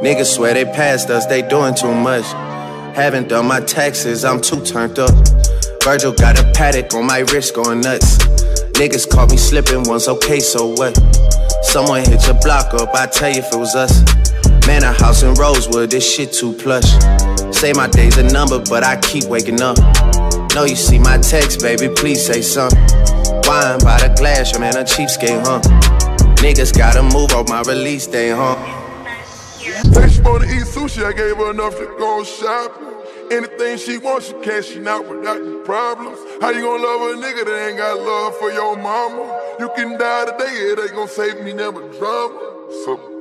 Niggas swear they passed us, they doing too much. Haven't done my taxes, I'm too turned up. Virgil got a paddock on my wrist going nuts. Niggas caught me slipping once, okay, so what? Someone hit your block up, I tell you if it was us. Man, a house in Rosewood, this shit too plush. Say my day's a number, but I keep waking up. Know you see my text, baby, please say something. Wine by the glass, your man a cheapskate, huh? Niggas gotta move on my release day, huh? Say she wanna eat sushi, I gave her enough to go shopping. Anything she wants, she cashing out without any problems. How you gonna love a nigga that ain't got love for your mama? You can die today, it ain't gonna save me never drama. So